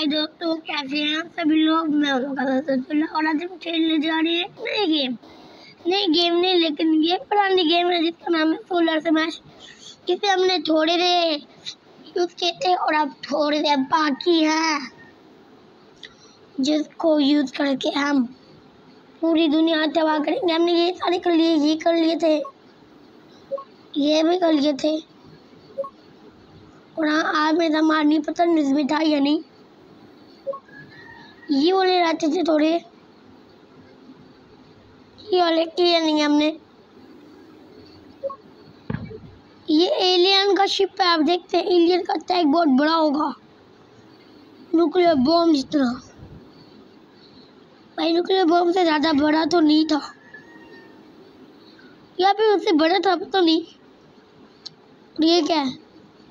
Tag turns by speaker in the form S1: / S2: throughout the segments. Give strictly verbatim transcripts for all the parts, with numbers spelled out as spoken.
S1: हाय दोस्तों, कैसे हैं सभी लोग। मैं और आज हम खेलने जा रहे हैं नई गेम नई गेम नहीं लेकिन ये पुरानी गेम है जिसका नाम है सोलर स्मैश। इसे हमने थोड़ी देर यूज किए थे और अब थोड़ी देर बाकी है, जिसको यूज करके हम पूरी दुनिया तबाह करेंगे। हमने ये सारे कर लिए, ये कर लिए थे, ये भी कर लिए थे। और हाँ, आज मेरा मार नहीं पता निज़मी था या नहीं। ये वाले रहते थे थोड़े, ये वाले किए नहीं हमने। ये एलियन का शिप है, आप देखते हैं एलियन का अटैक बहुत बड़ा होगा, न्यूक्लियर बॉम्ब जितना। भाई न्यूक्लियर बॉम्ब से ज़्यादा बड़ा तो नहीं था, या फिर उससे बड़ा था पता तो नहीं। ये क्या है?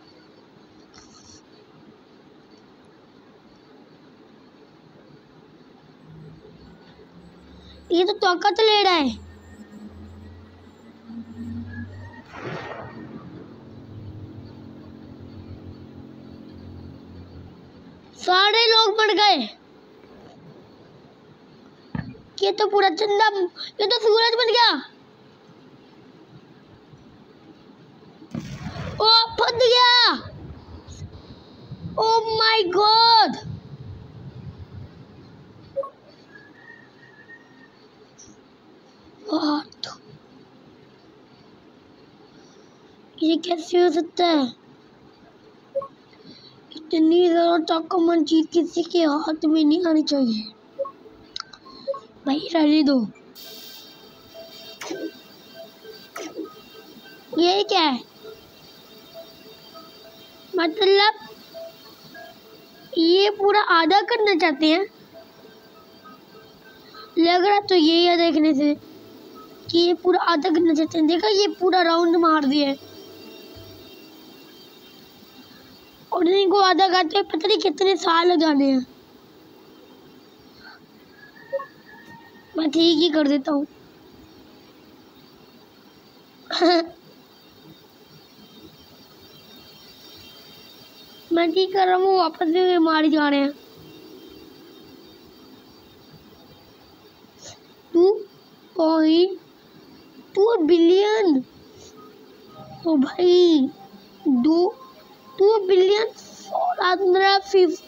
S1: ये तो ताकत ले रहा है। सारे लोग मर गए। ये तो पूरा चंदा, ये तो सूरज बन गया। ओ फट गया। ओ माय गॉड, ये कैसे हो सकता है? इतनी ज़्यादा ताकतवर चीज किसी के हाथ में नहीं आनी चाहिए। भाई रहने दो। ये क्या है? मतलब ये पूरा आधा करना चाहते हैं, लग रहा तो ये है देखने से कि ये पूरा आधा करना चाहते हैं। देखा, ये पूरा राउंड मार दिया और इनको आधा करते पता नहीं कितने साल हो जाने हैं। मैं ठीक ही कर देता हूँ। मैं ठीक कर रहा हूँ, वापस से मार जा रहे हैं। Two point two billion. ओ भाई, दो two billion four hundred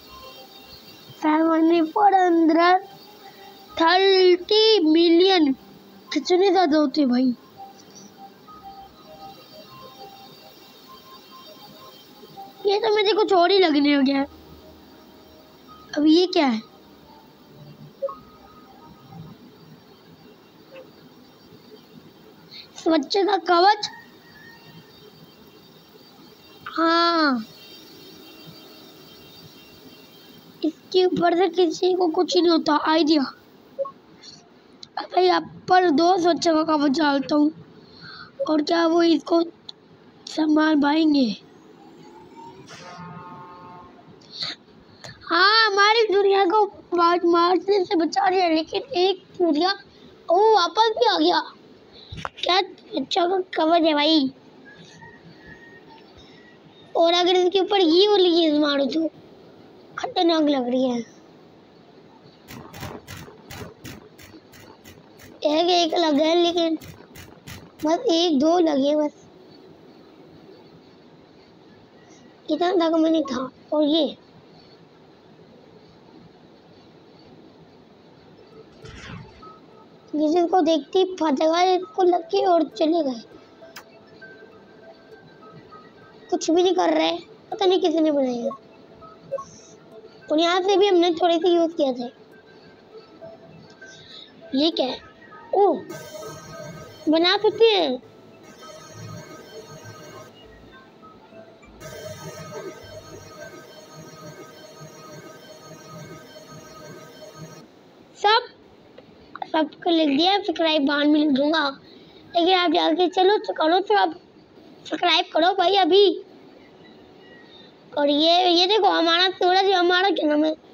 S1: seven four hundred thirty million. कितने ज़्यादा होते भाई। ये तो मुझे कुछ और ही लगने हो गया। अब ये क्या है? इस बच्चे का कवच। हाँ, इसके ऊपर से किसी को कुछ नहीं होता। आइडिया भाई, आप पर दो बच्चों का कवच डालता हूँ और क्या वो इसको संभाल पाएंगे? हाँ, हमारी दुनिया को मारने से बचा रही है, लेकिन एक दुनिया ओ वापस भी आ गया। क्या बच्चों का कवच है भाई। और अगर इसके ऊपर ये वाली चीज मारो तो खतरनाक लग रही है। एक एक लगे है, लेकिन बस एक दो लगे बस, इतना तक में नहीं था। और ये जिसको देखती फटेगा, इसको लग के और चले गए। कुछ भी नहीं कर रहे, पता नहीं किसने बनाया। और यहाँ से भी हमने थोड़े से यूज किया था। ये क्या है? ओ, बना सकते हैं। सब सबको लिख दिया, सब्सक्राइब बाद में लिख दूंगा, लेकिन आप जाके चलो तो करो, तो आप सब्सक्राइब करो भाई अभी। और ये ये देखो, हमारा सूरज, हमारा क्या नाम है,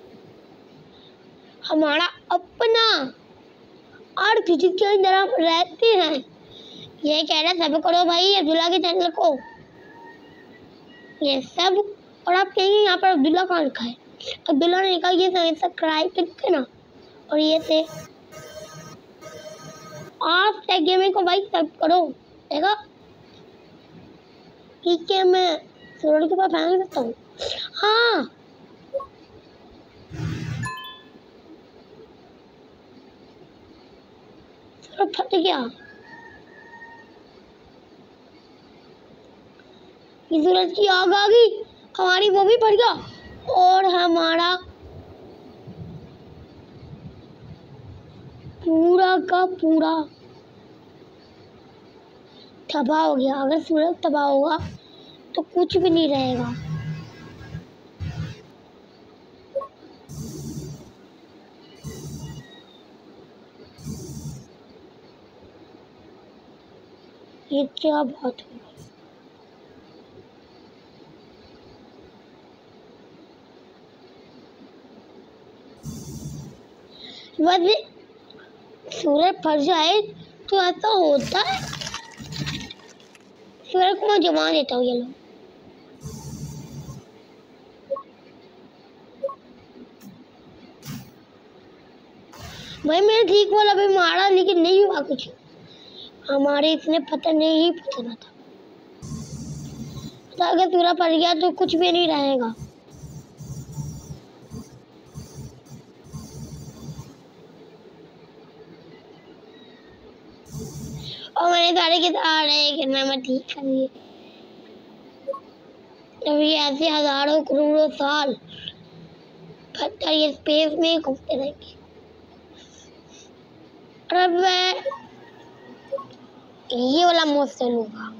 S1: हमारा अपना अर्थ जिसके अंदर हम रहते हैं। ये कह रहे सब करो भाई अब्दुल्ला के चैनल को, ये सब। और आप कहेंगे यहाँ पर अब्दुल्ला कहाँ लिखा है? अब बिल्लो ने कहा ये सब्सक्राइब करके ना, और ये से आप गेमिंग को भाई सब करो, देखा ठीक है। मैं सूरज के पास फेंक सकता हूँ। हाँ सूरज फट गया, ये सूरज की आग आ गई, हमारी वो भी फट गया और हमारा पूरा का पूरा तबाह हो गया। अगर सूरज तबाह होगा तो कुछ भी नहीं रहेगा। ये क्या बात है, वैसे सूरज फट जाए तो ऐसा होता है। सूरज को मैं जमा देता हूँ, ये लो। भाई मैंने ठीक बोला, अभी मारा लेकिन नहीं हुआ कुछ, हमारे इतने पता नहीं पता था। तो अगर सूरज फट गया तो कुछ भी नहीं रहेगा। और मैंने सारे के सारे करना मैं ठीक कर दिए। अभी ऐसे हजारों करोड़ों साल पत्थर ये स्पेस में घूमते रहेंगे। और अब मैं ये वाला मोस्टर लूंगा।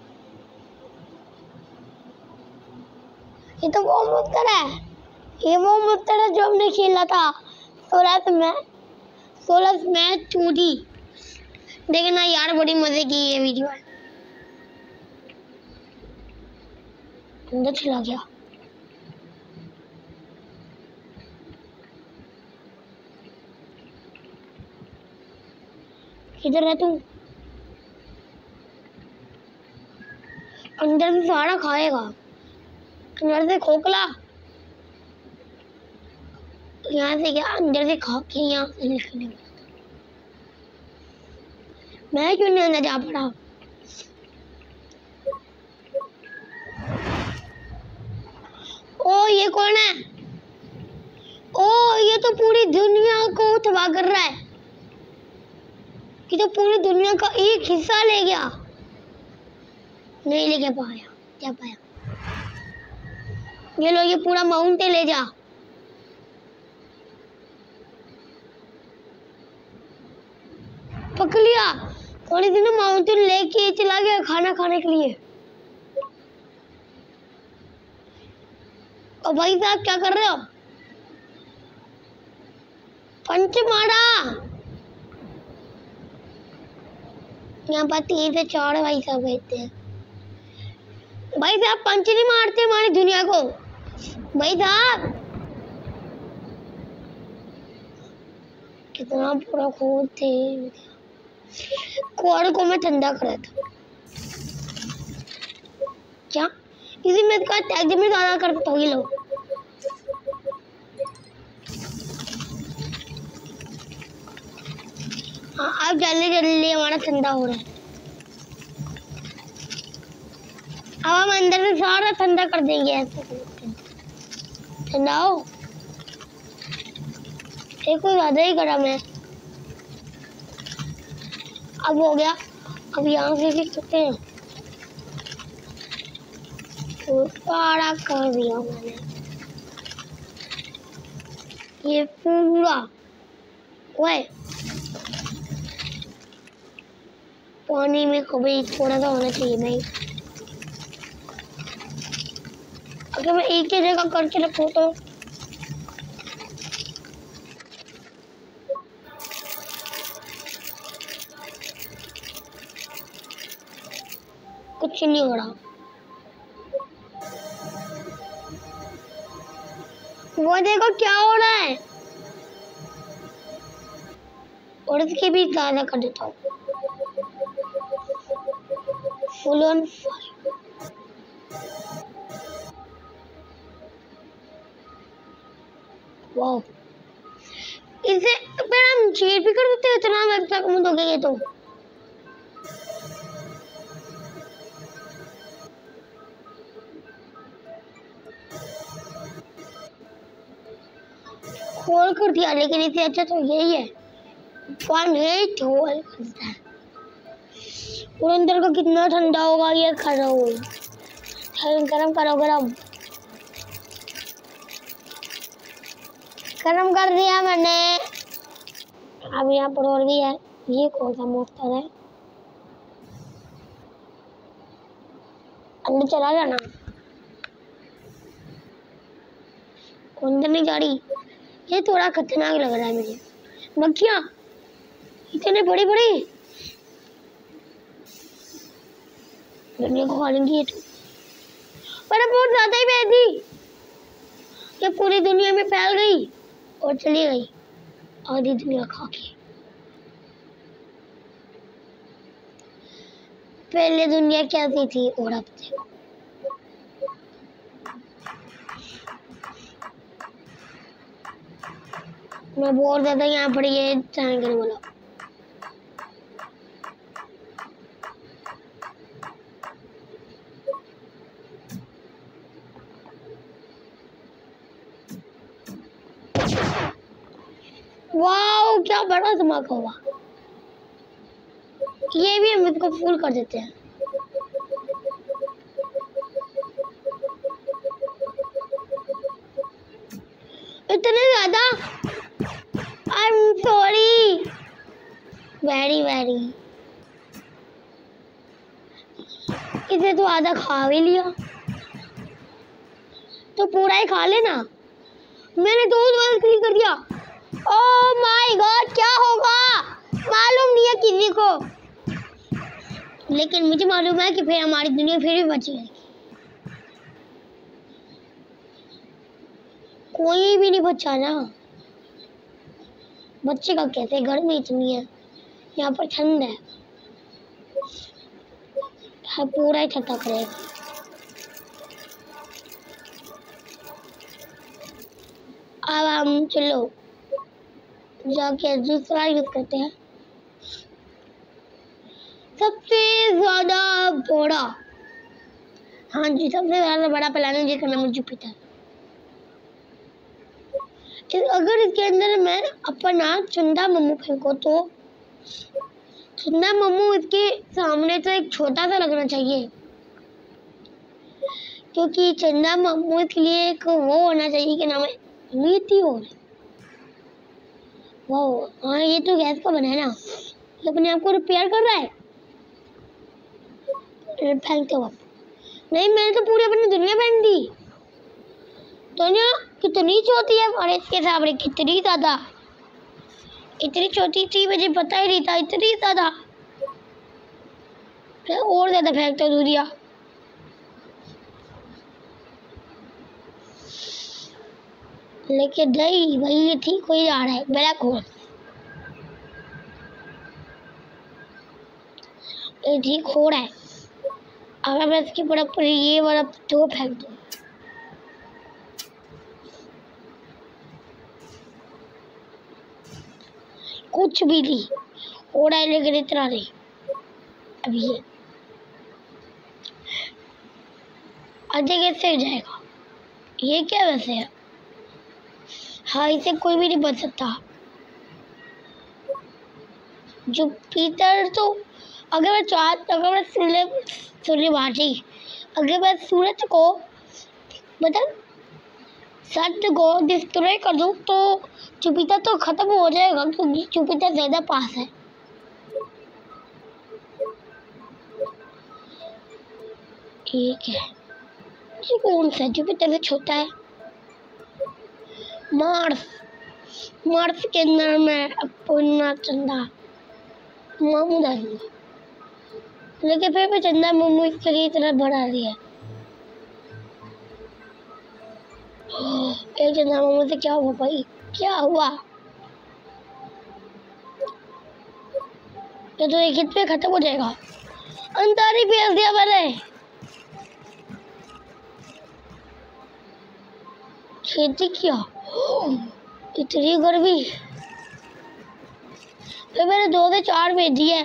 S1: ये तो वो मोस्टर है, ये वो मोस्टर है जो हमने खेला था सोलह में सोलह मैच चूड़ी। देखना यार बड़ी मजे की ये वीडियो है। अंदर चला गया, किधर है तू? अंदर से सारा खाएगा, अंदर से खोखला, यहाँ से क्या अंदर से खा के यहाँ से निकलने में। मैं क्यों नहीं अंदर जा पड़ा? ओ ये कौन है? ओ ये तो पूरी दुनिया को तबाह कर रहा है, ये तो पूरी दुनिया का एक हिस्सा ले गया। नहीं लेके पाया, क्या पाया? ये लो, ये पूरा माउंटेन ले जा। पकड़ लिया, थोड़ी दिन माउंटेन लेके चला गया खाना खाने के लिए। और भाई साहब क्या कर रहे हो? पंच मारा। यहाँ पर तीन से चार भाई साहब बैठते हैं। भाई साहब पंच नहीं मारते हमारी दुनिया को। भाई साहब कितना पूरा खून थे। कोर को मैं ठंडा करा था क्या? इसी में का टैग में ज्यादा कर सकता हूँ। ये लो, हाँ अब जल्दी जल्दी हमारा ठंडा हो रहा है। अब हम अंदर से सारा ठंडा कर देंगे। ऐसे ठंडा हो, एक को ज्यादा ही करा मैं। अब हो गया, अब यहाँ से सीख सकते हैं। तो सारा कर दिया मैंने, ये पूरा। ओए पानी में कभी थोड़ा सा होना चाहिए भाई। अगर मैं एक ही जगह करके रखूं तो कुछ नहीं हो रहा। वो देखो क्या हो रहा है, और इसके भी ज्यादा कर देता हूँ। Full on fire. वाह, इसे पर हम चीट भी कर सकते हैं, इतना लगता है मुझे तो ये तो खोल कर दिया, लेकिन इससे अच्छा तो यही है वन एट होल करता है। और अंदर का कितना ठंडा होगा ये खड़ा हो गरम करो गरम गरम कर दिया मैंने। अब यहाँ पर और भी है, ये कौन सा मोटर है, अंदर चला जाना, अंदर नहीं जा रही, ये थोड़ा खतरनाक लग रहा है मुझे। मक्खियाँ इतने बड़ी बड़ी दुनिया को खा लेंगी ये तो, पर बहुत ज्यादा ही फैल गई, ये पूरी दुनिया में फैल गई और चली गई आधी दुनिया खा के। पहले दुनिया कैसी थी और अब देखो। मैं बहुत ज्यादा यहाँ पर ये चैनल करने वाला। वाओ क्या बड़ा धमाका हुआ, ये भी हम इसको फुल कर देते हैं। इतने ज्यादा, I am sorry, very very. इसे तो आधा खा भी लिया, तो पूरा ही खा लेना। मैंने दो बार क्लिक कर दिया। ओह माय गॉड क्या होगा मालूम नहीं है किसी को, लेकिन मुझे मालूम है कि फिर हमारी दुनिया फिर भी बची रहेगी। कोई भी नहीं बचा ना, बच्चे का कैसे, गर्मी इतनी है, यहाँ पर ठंड है, है पूरा ही ठंडा करेगा। अब हम चलो जाके दूसरा यूज करते हैं, सबसे ज्यादा बड़ा। हाँ जी, सबसे ज्यादा बड़ा प्लैनेट जिसका नाम है जुपिटर। अगर इसके अंदर मैं अपना चंदा मम्मू फेंको तो चंदा मम्मू इसके सामने तो एक छोटा सा लगना चाहिए, क्योंकि चंदा मम्मू इसके लिए एक वो होना चाहिए कि नाम है मीटियोर। वाह हाँ, ये तो गैस का बना है ना, ये अपने आप को रिपेयर कर रहा है। फेंकते वक्त नहीं, मैंने तो पूरी अपनी दुनिया फेंक दी। दुनिया कितनी छोटी है और इसके सामने कितनी ज्यादा, इतनी छोटी थी मुझे पता ही नहीं था, इतनी ज्यादा। फिर और ज्यादा फेंकते दुनिया। लेकिन नहीं भाई, ये ठीक हो ही जा रहा है। ब्लैक होल ये ठीक हो रहा है। अगर मैं इसकी बर्फ ये बर्फ दो फेंक दूँ, कुछ भी नहीं हो रहा है, लेकिन इतना नहीं। अब ये आधे कैसे हो जाएगा, ये क्या वैसे है। हाँ, इसे कोई भी नहीं बच सकता। जुपिटर तो अगर मैं चाह अगर मैं सूर्य सूर्य बाजी अगर मैं सूरज को मतलब सत्य को डिस्ट्रॉय कर दूं तो जुपिटर तो खत्म हो जाएगा, क्योंकि जुपिटर ज्यादा पास है। ठीक है, ये कौन सा जुपिटर से छोटा है? मार्स मार्स के अंदर मैं अपना चंदा मामू डालूंगा, लेकिन फिर भी चंदा मामू इसके लिए इतना बढ़ा दिया। एक चंदा मामू से क्या हुआ भाई, क्या हुआ? ये तो एक हिट पे खत्म हो जाएगा। अंतारी भेज दिया मैंने। खेती किया, इतनी गर्मी, तो मैंने दो से चार भेजी है।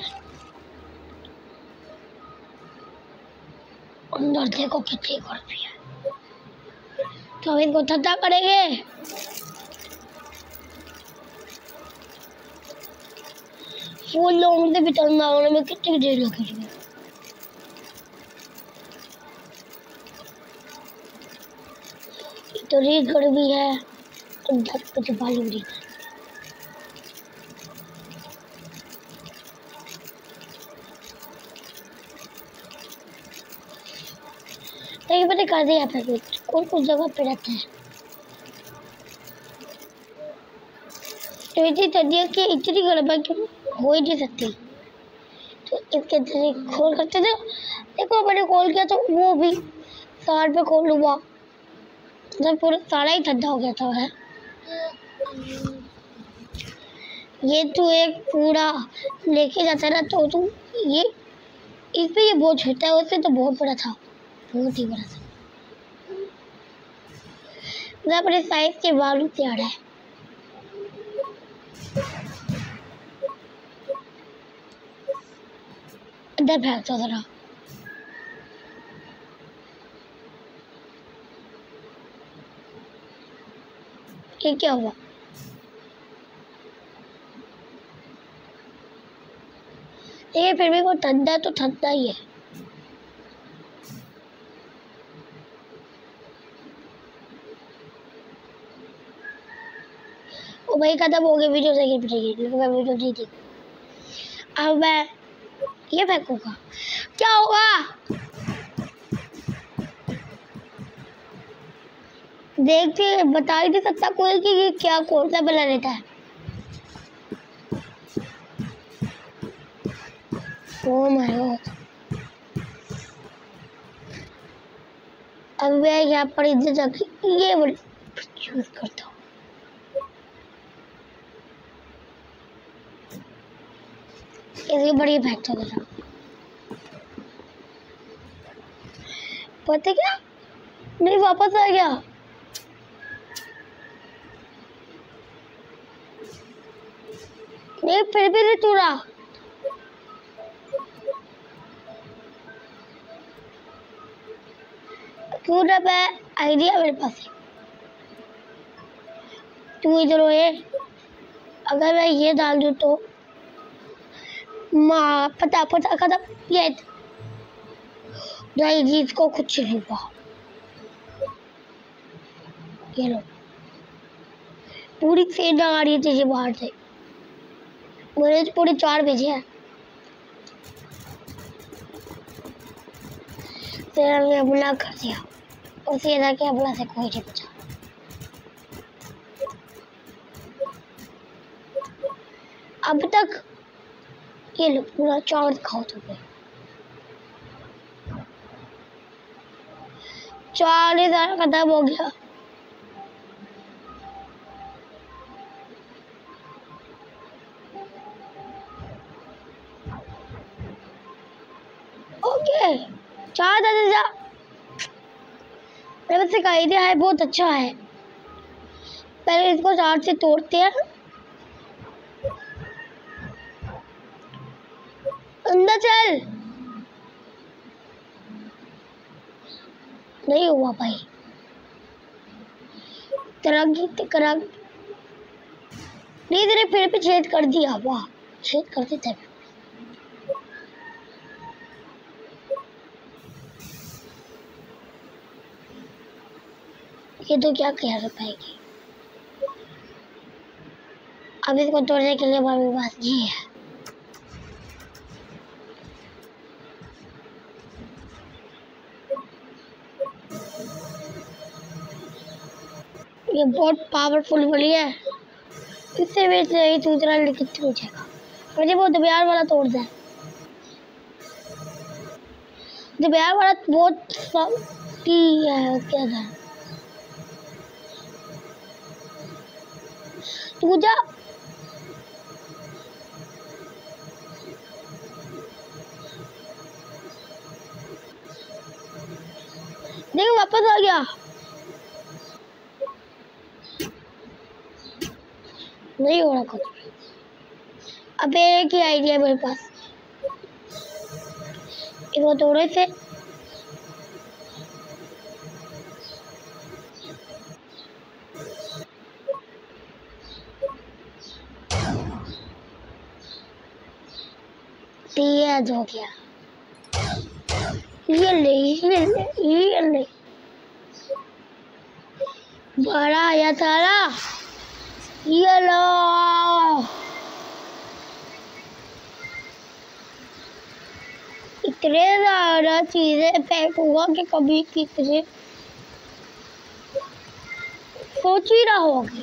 S1: अंदर देखो कितनी गर्मी है, तो हम इनको ठंडा करेंगे। फुल लोगों से भी ठंडा होने में कितनी देर लगेगी। इतनी गर्मी है, अंदर कुछ बालू नहीं है। नहीं मैंने कर दिया था कुछ कौन कौन जगह पे रहता है। तो इतनी ठंडी है कि इतनी गर्म है कि हो ही नहीं सकती। तो इसके अंदर खोल करते थे, देखो मैंने खोल किया तो वो भी सार पे खोल हुआ, जब पूरा सारा ही ठंडा हो गया था। है ये तो एक पूरा लेके जाता है ना, तो तू ये इस पे ये बहुत छोटा है, उससे तो बहुत बड़ा था, बहुत ही बड़ा था। मैं अपने साइज के बालू से आ रहा है। अंदर फेंक दो जरा। ये क्या हुआ? ये फिर भी वो ठंडा तो ठंडा ही है। ओ भाई खत्म हो गई वीडियो, सेकंड पिटेगी लेकिन मैं वीडियो नहीं थी। अब मैं ये फेंकूंगा, क्या होगा देखते, बता ही नहीं सकता कोई कि ये क्या कौन सा बना रहता है। ओ माय गॉड, अब मैं यहाँ पर इधर जाके ये यूज करता हूँ। इसकी बड़ी इफेक्ट हो गया, पता क्या नहीं वापस आ गया। नहीं फिर भी नहीं टूटा। क्यों ना, मैं आइडिया मेरे पास है। तू इधर हो, ये अगर मैं ये डाल दूँ तो माँ पता पता खत्म। ये नहीं जी, इसको कुछ नहीं हुआ। ये लो, पूरी सेना आ रही थी बाहर से, मेरे तो पूरे चार भेजे हैं। फिर हमने हमला कर दिया, उसी तरह के हमला से कोई नहीं बचा। अब तक ये लो पूरा चार दिखाओ तुम्हें, चार हजार खत्म हो गया। ओके चार हजार मेरे पास एक आइडिया है, बहुत अच्छा है। पहले इसको चार से तोड़ते हैं, अंदर चल। नहीं हुआ भाई, तरंगी तरंग नहीं, तेरे पेड़ पे छेद कर दिया। वाह, छेद कर देते हैं। ये तो क्या कह पाएगी। अब इसको तोड़ने के लिए हमारे पास ये है। ये बहुत पावरफुल वाली है, इससे भी नहीं दूसरा कितनी हो जाएगा। मुझे वो दबियार वाला तोड़ दे, दबियार वाला बहुत सख्ती है। क्या था तू जा, देख वापस आ गया। नहीं हो रहा कुछ। अबे एक ही आइडिया है मेरे पास, इसको तोड़े से तेज हो गया। ये ले ये ले ये ले, बड़ा आया सारा, ये लो। इतने ज्यादा चीजें पैक हुआ कि कभी कितने सोच ही रहा होगी।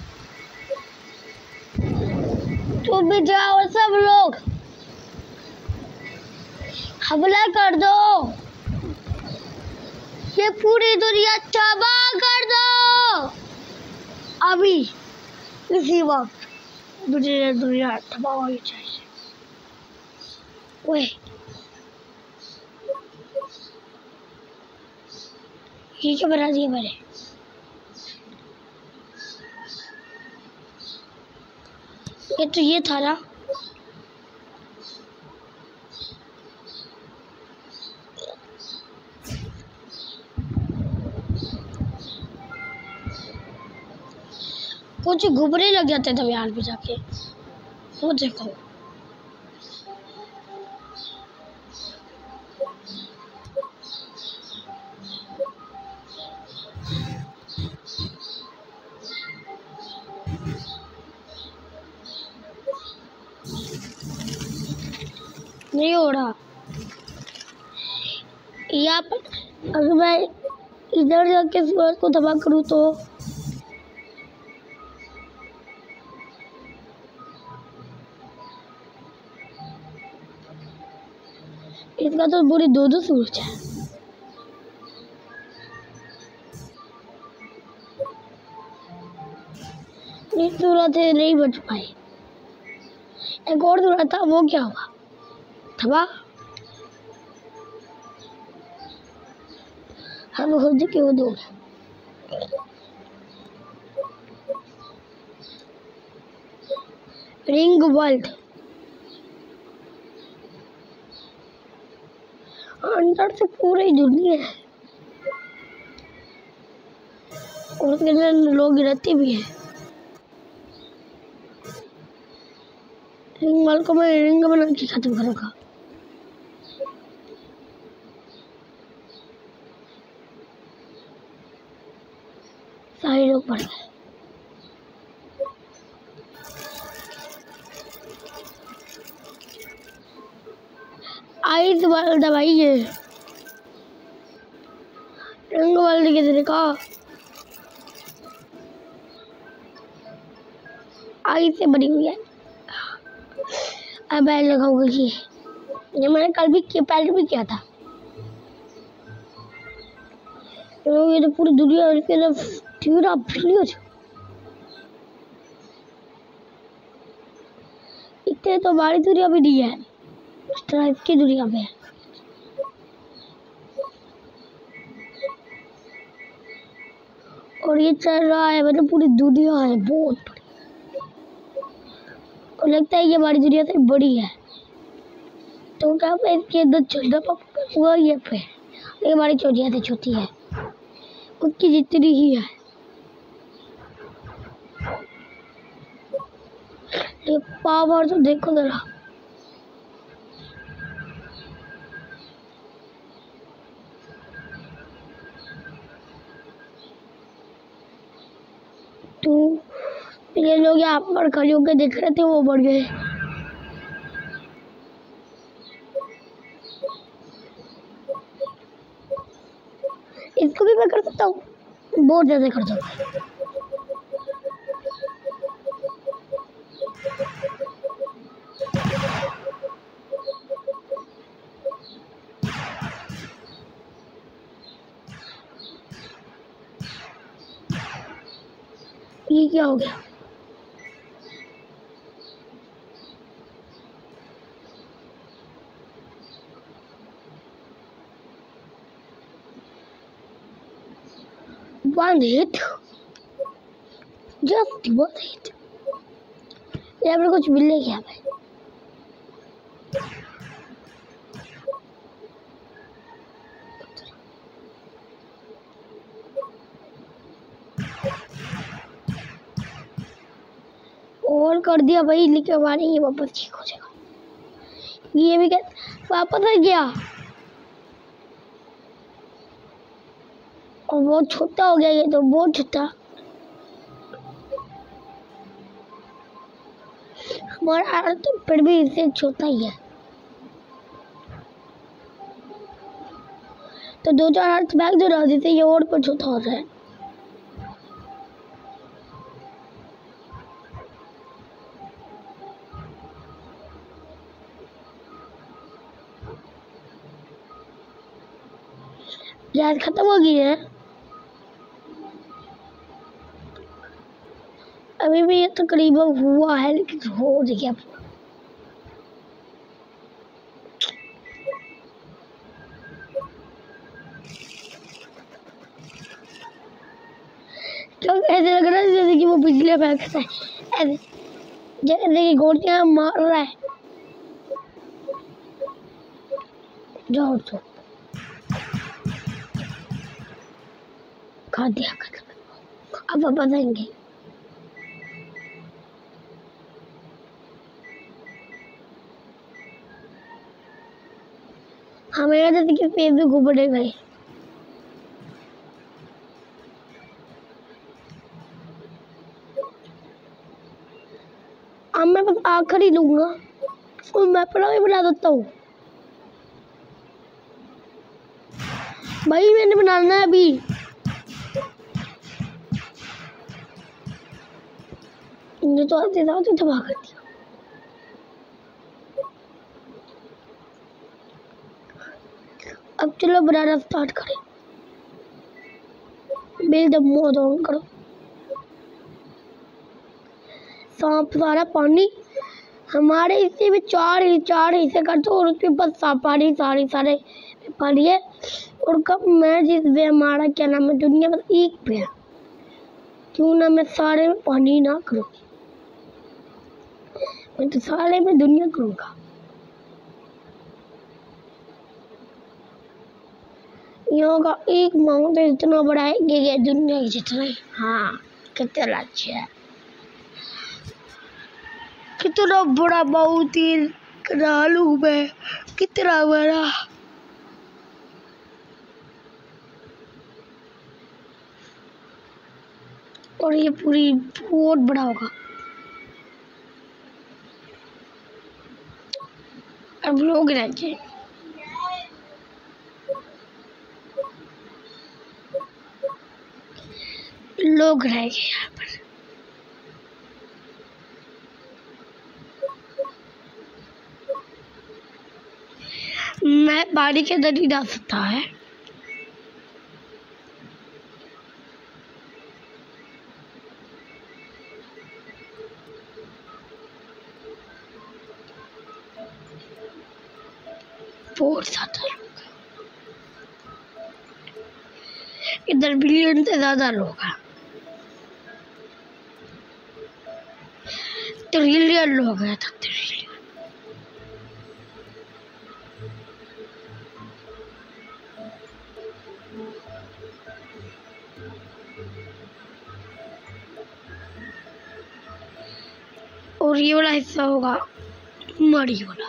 S1: तो भी जाओ सब लोग, हमला कर दो, ये पूरी दुनिया तबाह कर दो। अभी इसी वक्त दुनिया दुनिया तबाह होनी चाहिए। ओए ये क्या बना दिया मैंने? ये तो ये था ना, कुछ घुबरे लग जाते थे यहाँ पे जाके। वो देखो नहीं हो रहा। यहाँ पर अगर मैं इधर जाके सूरज को तबाह करूँ तो इसका तो पूरी दो दो सूरज है। इस सूरज से नहीं बच पाए। एक और सूरज था, वो क्या हुआ? तबाह। हम खुद क्यों दो रिंग वर्ल्ड अंदर से पूरी दुनिया है और उसके अंदर लोग रहते भी हैं। रिंग वर्ल्ड को मैं रिंग बना के खत्म करूँगा। सारे लोग पड़ गए। आइस वर्ल्ड भाई, ये रिंग वर्ल्ड किसने कहा? आइस से बनी हुई है। अब मैं लगाऊंगा ये ये मैंने कल भी किया, पहले भी किया था। ये तो पूरी दुनिया के पूरा वीडियो इतने तो हमारी दुनिया भी नहीं है, इस तरह इसकी दुनिया में है। और ये चल रहा है, मतलब पूरी दुनिया है बहुत बड़ी। और लगता है ये हमारी दुनिया से बड़ी है, तो क्या मैं इसके अंदर चलना हुआ ये पे ये हमारी चोटिया से छोटी है, उसकी जितनी ही है। ये पावर तो देखो जरा, तो ये लोग यहाँ पर खड़े होकर देख रहे थे, वो बढ़ गए। इसको भी मैं कर सकता हूँ, बहुत ज्यादा कर सकता हूँ। ये क्या हो गया? One hit, just one hit. यहाँ पर कुछ मिलने क्या भाई? और कर दिया भाई, लेकिन हमारे ये वापस ठीक हो जाएगा। ये भी क्या वापस आ गया और बहुत छोटा हो गया ये तो, बहुत छोटा। हमारा हाथ तो फिर भी इससे छोटा ही है, तो दो चार हाथ बैग जो रहा जिससे ये और पर छोटा हो रहा है। गैस खत्म हो गई है। अभी भी ये तकरीबन हुआ है, लेकिन हो गया। क्यों ऐसे लग रहा है जैसे कि वो बिजली फेंकता है, ऐसे जैसे कि गोलियां मार रहा है। जाओ तो खा दिया खत्म। अब अब बताएंगे हमें जैसे कि फेसबुक ऊपर गए। अब मैं बस आखिरी लूंगा और मैं अपना भी बना देता हूँ भाई, मैंने बनाना है अभी। ये तो आते जाते तबाह कर दिया। अब चलो बनाना स्टार्ट करें। बिल्ड मोड ऑन करो। सांप सारा पानी हमारे हिस्से में चार ही चार हिस्से कर दो और उसके बाद साफ पानी सारे सारे पानी है। और कब मैं जिस पे हमारा क्या नाम है दुनिया बस एक पे है, क्यों ना मैं सारे में पानी ना करूँ। मैं तो सारे में दुनिया करूँगा। यहाँ का एक माउंटेन इतना बड़ा है कि ये दुनिया की जितना है। हाँ कितना अच्छा है, कितना बड़ा माउंटेन करालू में, कितना बड़ा। और ये पूरी बहुत बड़ा होगा। अब लोग रहते हैं, लोग रह गए यहाँ पर। मैं पानी के अंदर नहीं जा सकता है। बहुत ज्यादा लोग इधर, बिलियन से ज्यादा लोग हैं, ट्रिलियन लोग हैं, ट्रिलियन। और ये वाला हिस्सा होगा मरी वाला।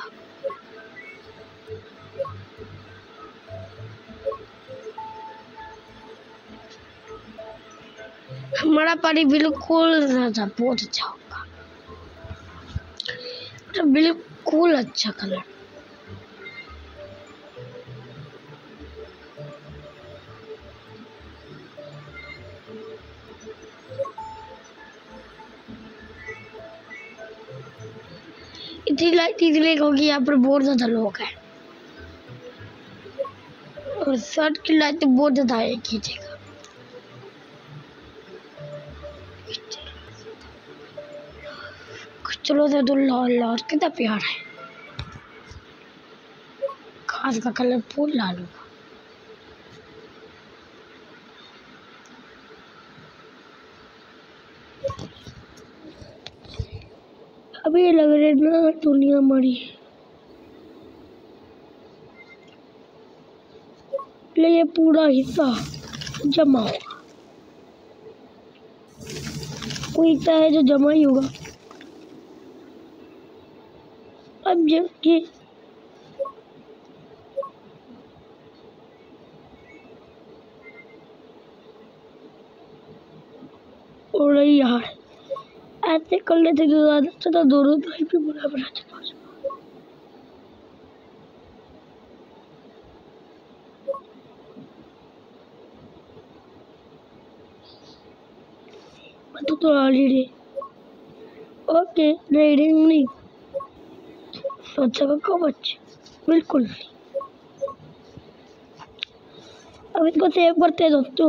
S1: हमारा पानी बिल्कुल ज्यादा बहुत अच्छा होगा, तो बिल्कुल अच्छा कलर। इतनी लाइट इसलिए होगी यहाँ पर बहुत ज्यादा लोग हैं, और शर्ट की लाइट तो बहुत ज्यादा है खींचेगा। चलो तो तो लाल लाल कितना प्यारा है, घास का कलर फूल लाल होगा। अभी लग रहा है ना दुनिया मरी, ये पूरा हिस्सा जमा होगा, कोई हिस्सा है जो जमा ही होगा। अब जबकि और यार ऐसे कर लेते तो ज्यादा अच्छा था, दोनों तरफ भी बराबर अच्छा था। तो तो ऑलरेडी ओके रेडिंग नहीं सोचा का कवच बिल्कुल नहीं। अब इसको सेव करते हैं दोस्तों।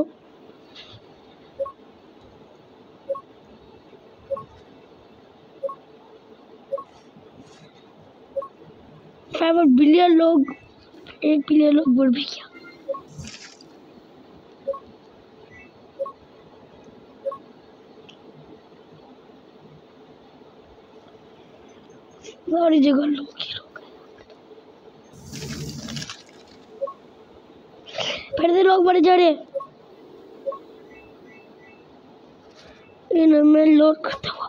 S1: फाइव बिलियन लोग, एक बिलियन लोग बढ़ भी गया। सारी जगह लोग ही लोग हैं, फिर से लोग बढ़ जा रहे हैं। इन्हें मैं लोड करता हुआ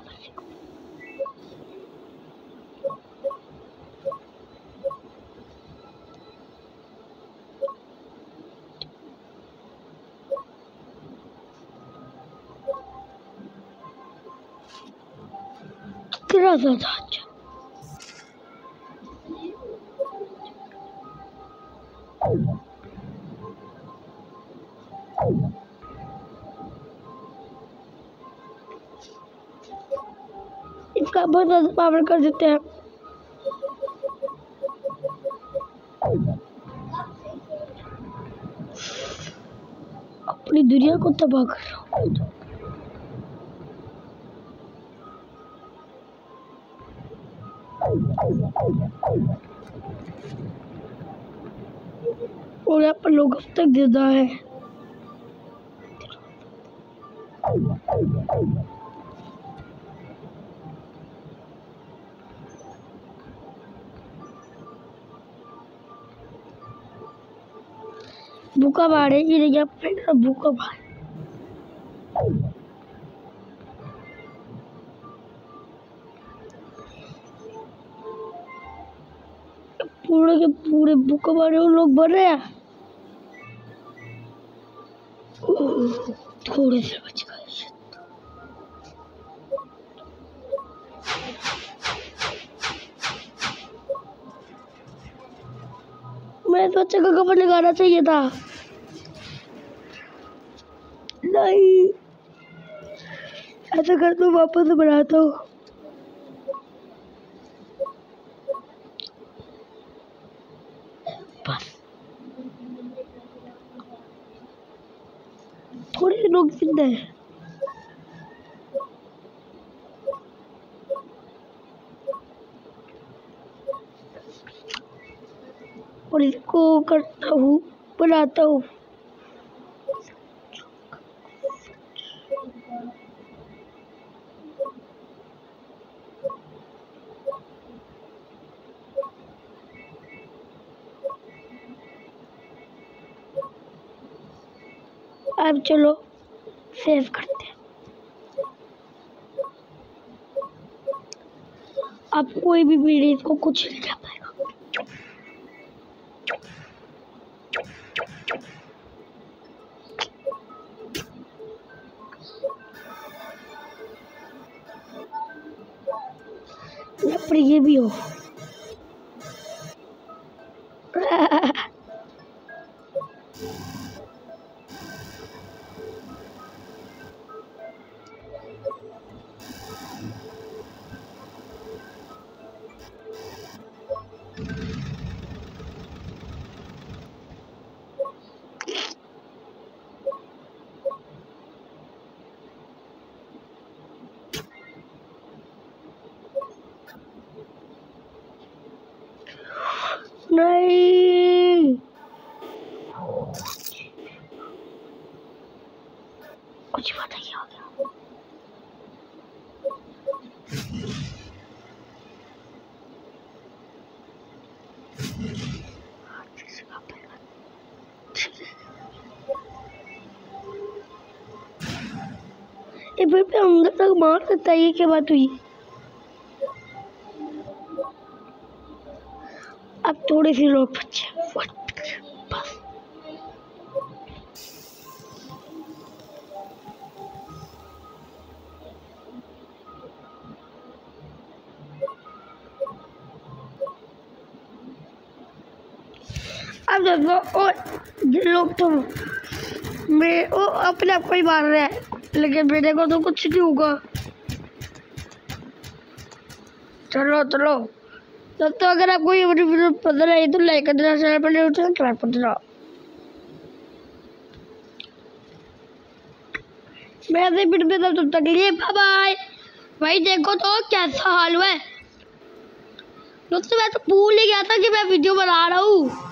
S1: कितना ज्यादा अच्छा। इसका बहुत ज्यादा पावर कर देते हैं। अपनी दुनिया को तबाह कर रहा हूँ। और यहाँ पर लोग अब तक ज्यादा है। भूखा बाढ़ है ये देखिए, आप भूखा बाढ़ पूरे के पूरे भूखा बाढ़ है, लोग बढ़ रहे हैं। थोड़े से बच गए। मैं तो अच्छा का कवर लगाना चाहिए था। नहीं ऐसा कर तो वापस बनाता हूँ। बस थोड़े लोग जिंदा हैं। और इसको करता हूँ, बनाता हूँ। अब चलो सेव करते हैं। अब कोई भी वीडियो इसको कुछ नहीं कर पाएगा। यहाँ पर ये भी हो। नहीं कुछ पता ही हो गया। फिर पे अंदर तक मार सकता है, ये क्या बात हुई। अब थोड़े से लोग बचे बस। अब देखो और लोग तो मैं वो अपने आप को ही मार रहे हैं, लेकिन मेरे को तो कुछ नहीं होगा। चलो चलो दोस्तों, तो अगर आपको ये वीडियो पसंद आई तो लाइक कर देना, चैनल पर सब्सक्राइब कर देना। मैं ऐसे वीडियो में तब तक लिए बाय बाय। भाई देखो तो कैसा हाल हुआ है दोस्तों, मैं तो भूल ही गया था कि मैं वीडियो बना रहा हूँ।